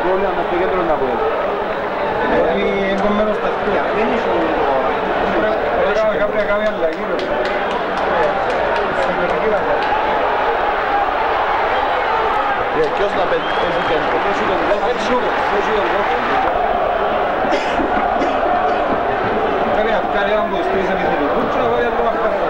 πρόβλημα μες στο κέντρο να πω. Γιατί είναι κομμένος στα σπίτια. Δεν είσαι όλο το... Πρέπει να κάνει αλλαγή ρε. Ποιος να παίζει κέντρο, ποιος είναι το κέντρο, ποιος είναι το κέντρο. Πρέπει να κάνει έναν που στρίζει επιθετικούς και να βάλει άλλο μαχτάφτα.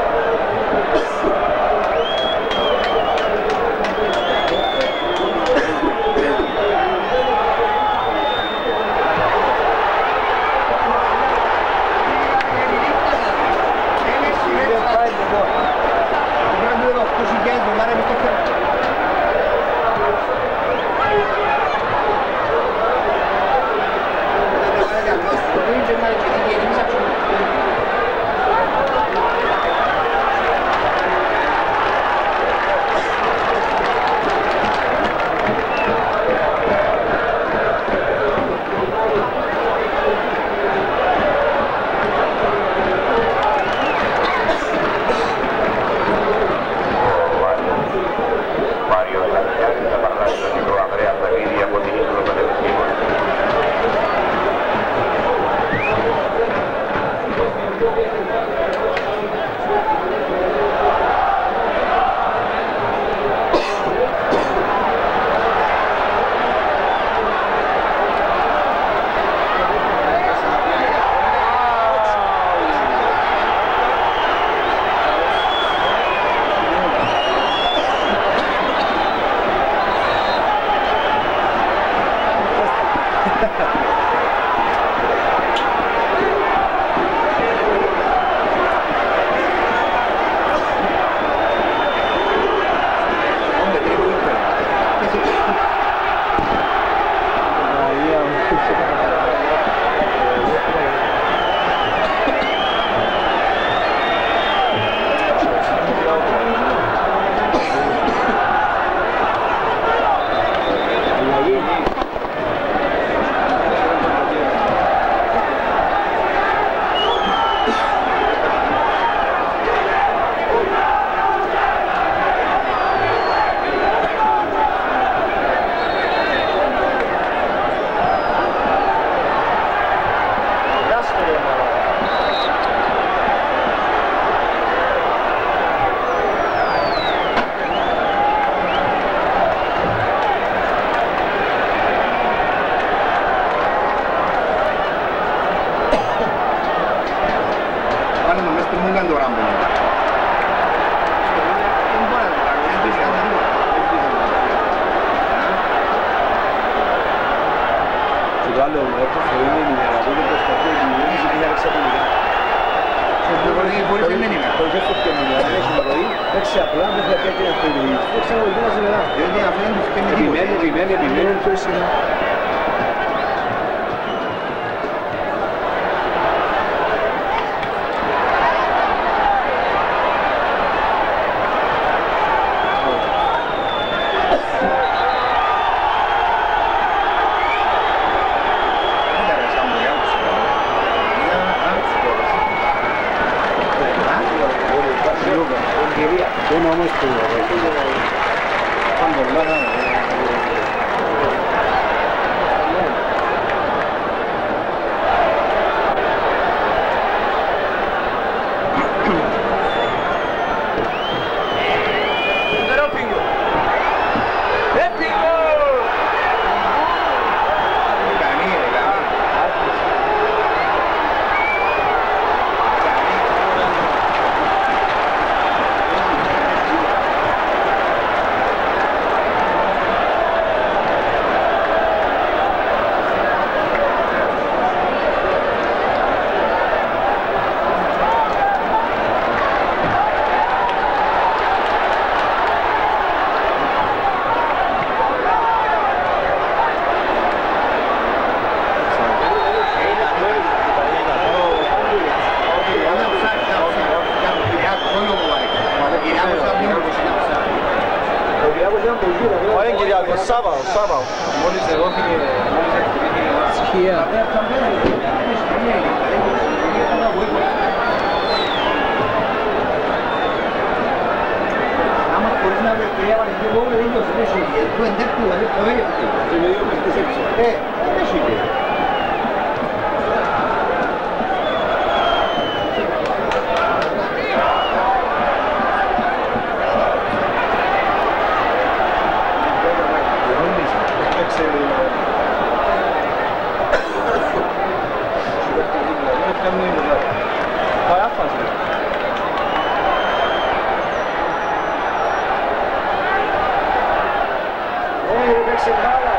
Σάββαο. Μόλις εγώ μόλις εκτιμήθηκε σκιά. Άμα χωρίς una preferita, ma io come vedo se ne sceglie, tu è più, ma detto vedi? Se vedo queste sezioni. Come sceglie? Vai a fase. Se balla.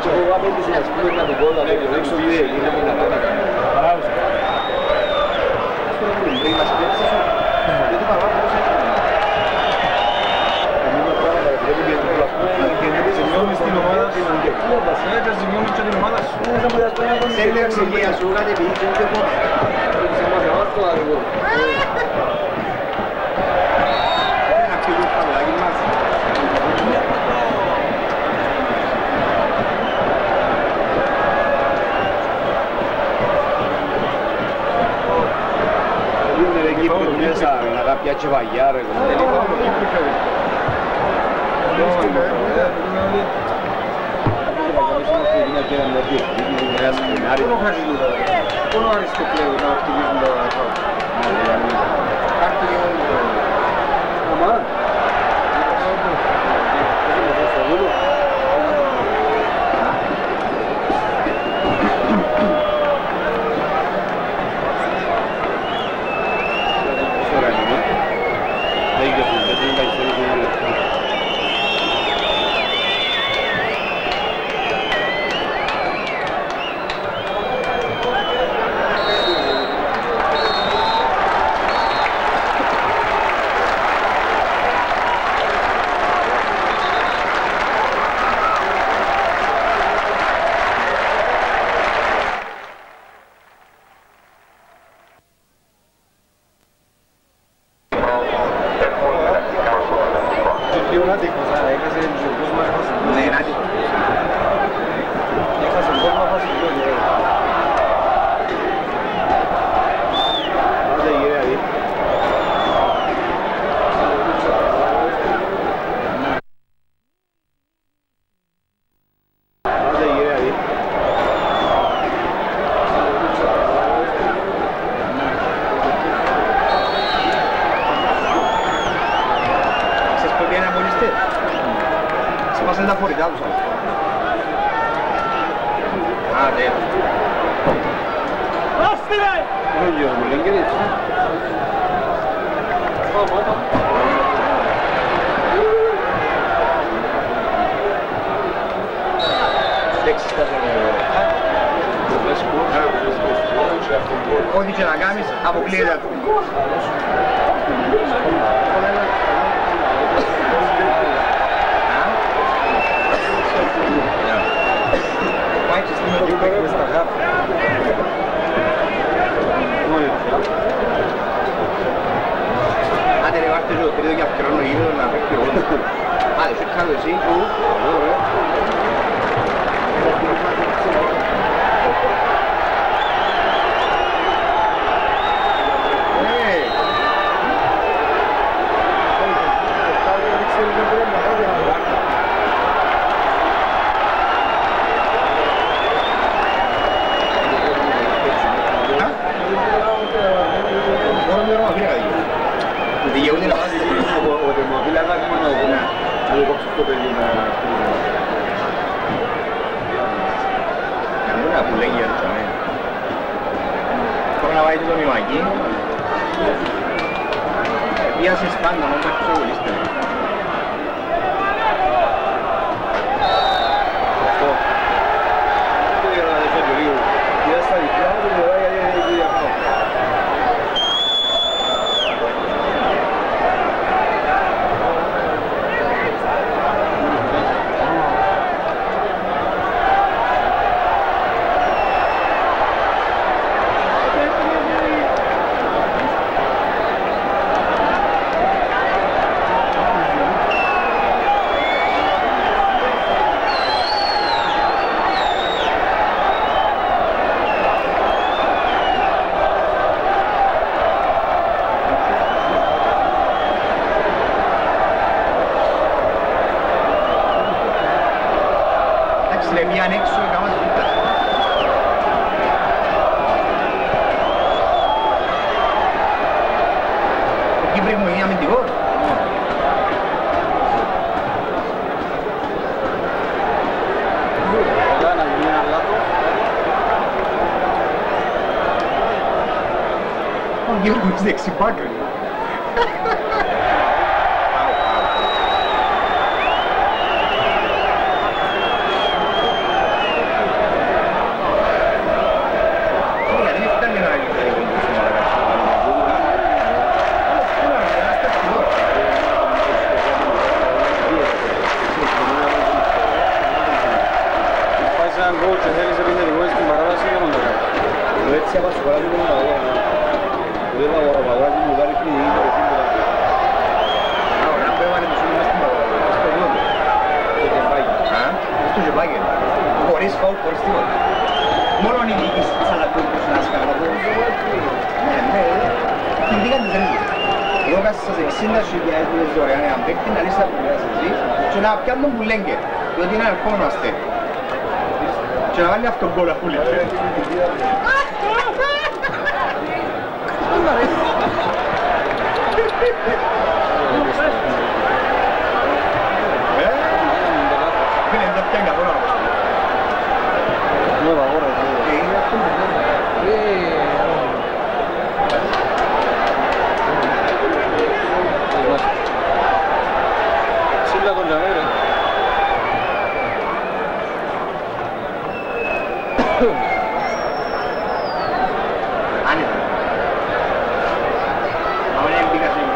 Και εγώ απέντησε να σπούμε να τον κόλλα, να τον ρίξω και είναι μου να κάνει. Παράδοση. Αυτό είναι πριν μας πέτσε σου. Γιατί παράδοση πώς έχει. Εμείς με πράγματα δεν είναι γιατί όλα πούμε και δεν Ζημιώνεις την ομάδα σου. Έπαιζε ζημιώνεις και την ομάδα σου. Θέλει εξηγία σου, κάτι πει και ούτε πώς. Σε μας αμάς το αργό. Ένα φίλο παλάκι μας. Να piace vagliare Πόνο αριστοκλέου να χτυπήσουν τα κάρτη και όλοι το... Αμά. Σπάσαν τα φορητά τους. Άντε. Άστηρε! Δεν γιώργο, δεν κρίτσι. Λέξεις τα Ό,τι και να κάνεις, αποκλείεται. Πάει και στην μεροπέκη στα γάφη. Άντε ρε βάρτε το τρίτο για χρόνο γύρω να παίξει εγώ. Άντε, σου κάνω εσύ. Δικαιούνται να βάζει ο τερμοφύλακας μόνο να το κόψεις το παιδί να χτυπήσει. Καμπούνα που λέγει για το τσαμέ. Τώρα να βάζει το μημακί. Πιάσες πάντα μόνο μέχρι το βολίστε. Αυτό. Αυτό για να δεχτώ το λίγο. Πιάσες τα διπλά μου και τώρα γιατί αυτό. Μιαν έξω και κάμας βήτα. Ο Κύπρης μου είναι αμυντικός. Ο Κύπρης μου είναι δεξιπάκρη. έναν coach και θέλεις επιθετικό στην παράδοση δεν το κάνει. Έτσι απασχολάμε τον αγώνα. Δεν θα αγοραπαγάζει μου κάνει φύγει ή το σύμπερα. Ωραία, αν πέβανε τους ούλοι μες στην παράδοση, στο βιότο. Το κεφάκι. Μες στο κεφάκι. Χωρίς φαουλ, χωρίς τίποτα. Μόνο οι διοίκηση της Αλακούρκους να σκάνα το... Ναι, κινδύκαν τις ρίζες. Εγώ κάσα σας 60.000 δουλειές δωρεάν έναν παίκτη να λύσει τα προβλήματα εσύ και να πιάνουν που λέγγε, διότι είναι αρκόνο αστέ. Και να βάλει αυτόν κόλλα που λέγγε. Δεν τα πιάνει καθόλου να πω. Nueva ahora. Silla con la vera. Ánimo. Ahora empieza a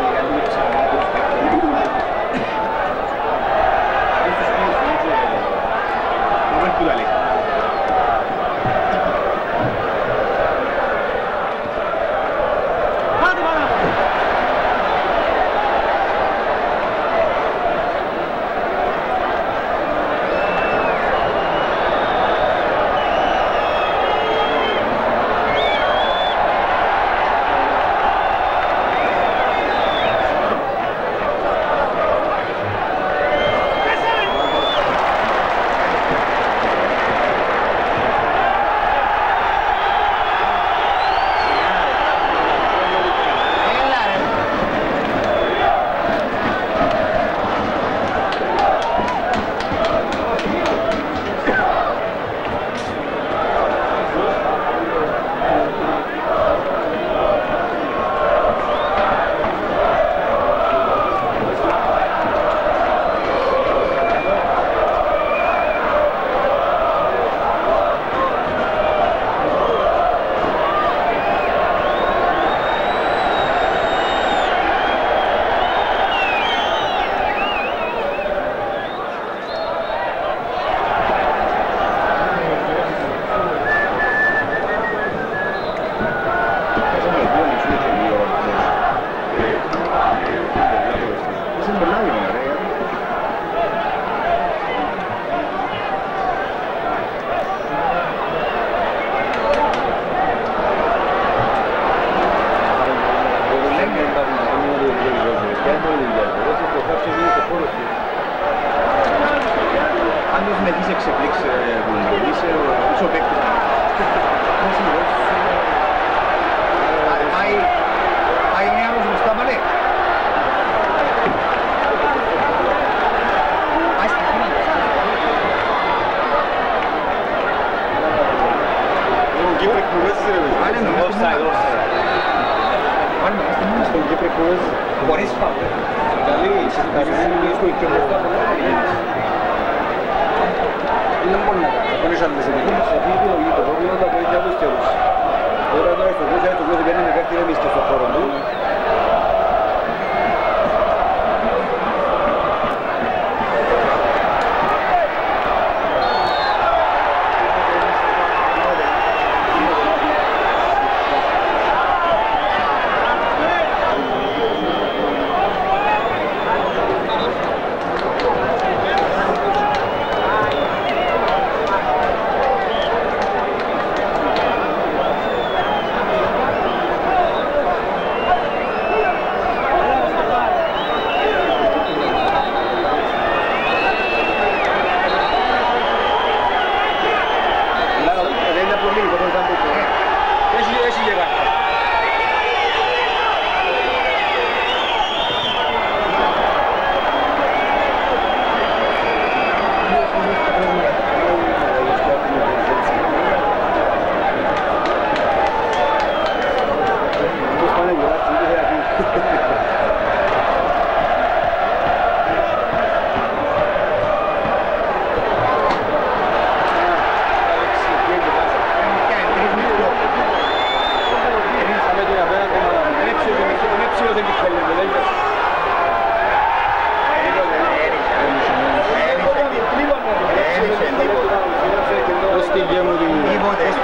Χωρίς φάουλ. Καλή, Δεν μπορεί να κάνει. Δεν ήσαν τις επιλογές. σε αυτή την λογική, το πρόβλημα είναι από ίδια τους καιρούς. Τώρα στο κόσμο, το κόσμο δεν είναι κάτι να μίστο στον χώρο του.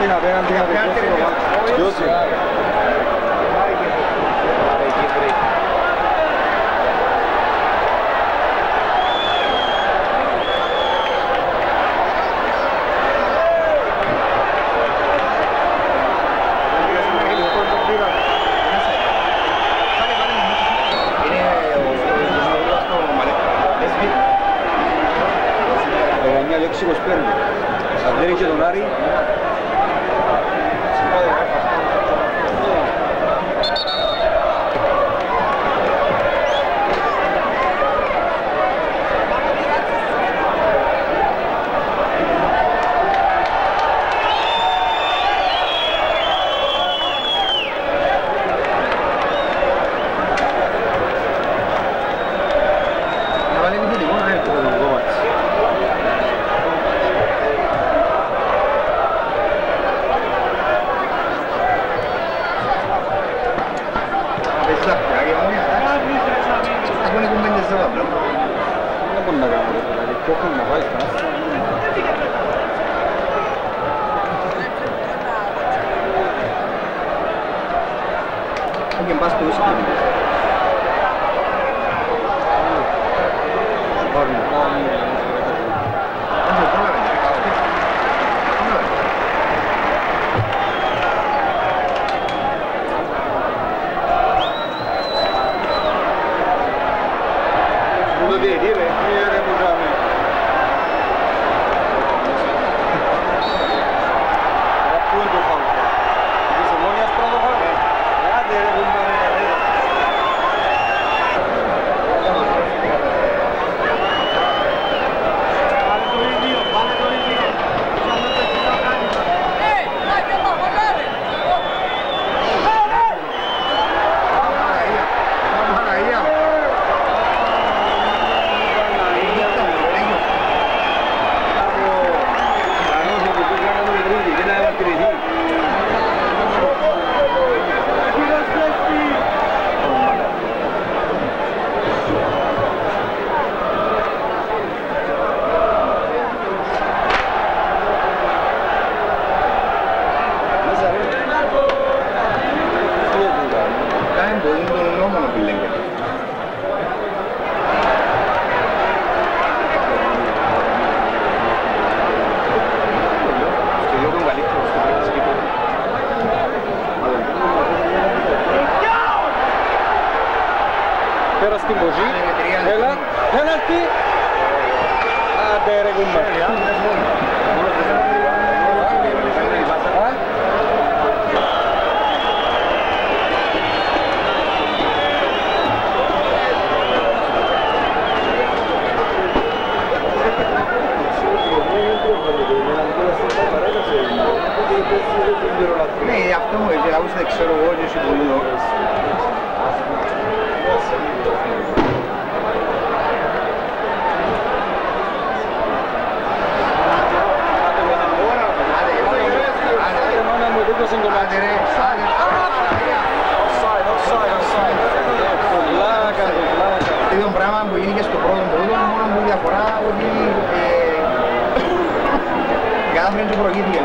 την απέναντι να τελειώσει το μάτι. Γιώση. Αν δεν είχε τον Άρη alguien más tú Πέρα στην ποζή, έλα, πέναλτι. Άντε ρε κουμπάρια. Ναι, αυτό μου είπε, άκουσα δεν ξέρω εγώ και εσύ πολύ λόγος. Είναι το πράγμα που γίνει και στο πρώτο πρώτο, μόνο που διαφορά ότι κάθε φορά και προηγήθηκε.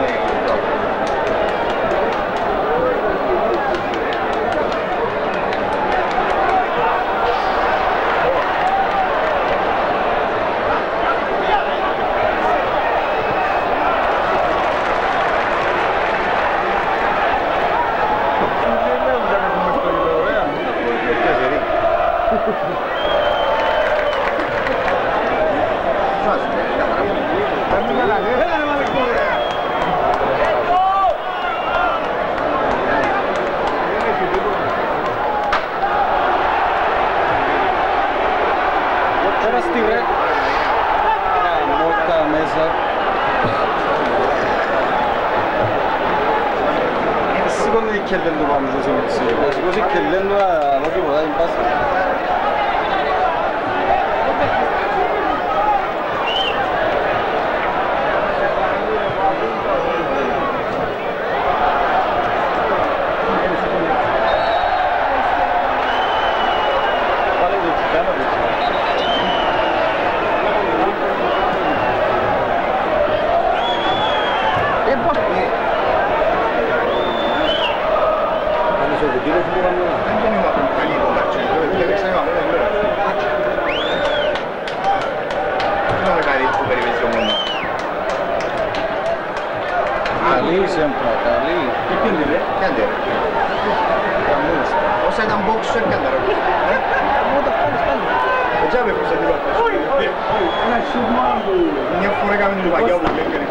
chiedendo quando ci sono insieme, così chiedendo la prima da impasto. Anche noi abbiamo tagliato un accento, perché sapevamo che era non mi pare il super dimensione mondo. lì sempre, lì. E quindi che andare? O sei da un boxer che andare? E già avevo cosa di volta. Mi ho fuori camino di paghiamo perché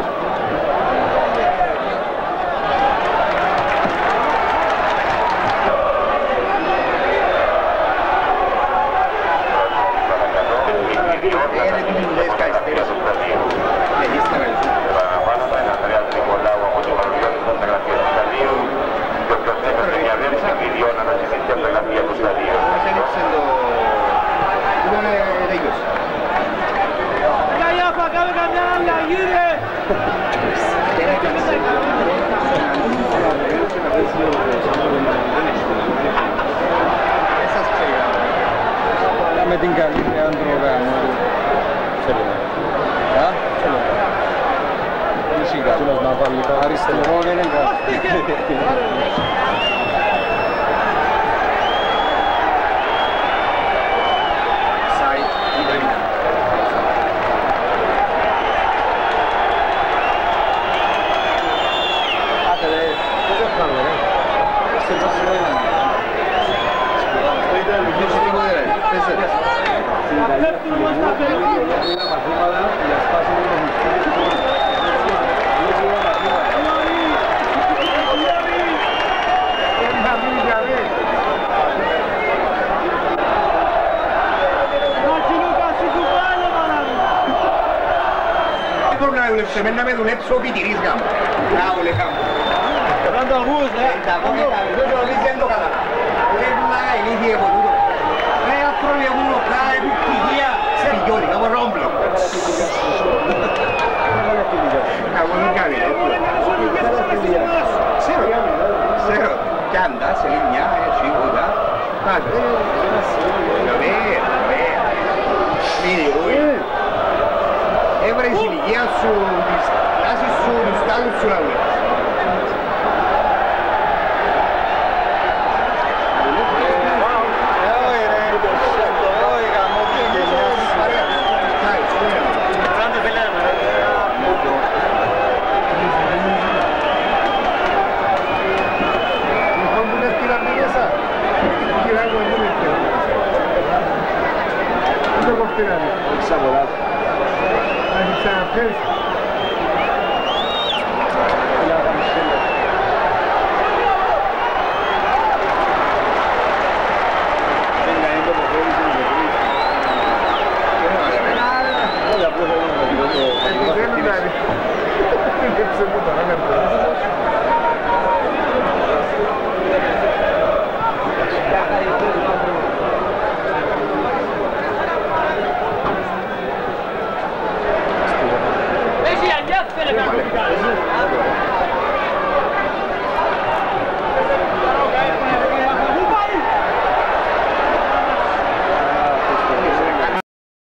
tinggal di Andro kan. Ya? Ini sih kan. Jelas nafal itu Aris Telone nih kan. Sai Ibrahim. Ada deh. Itu kan ya. Sebenarnya. Se venne a me un epso pitiris gam. Bravo le cam. Dando bus, Io sono dicendo català. Le mai li dico tutto. E altro le uno cae tutti via. Sei idioti, come romplo. Non capire. Zero. Che anda, se li mia, ci vuole. Vabbè. Vedi lui. E Brasile, chi ha su, quasi sullo stato sulla web. Secondo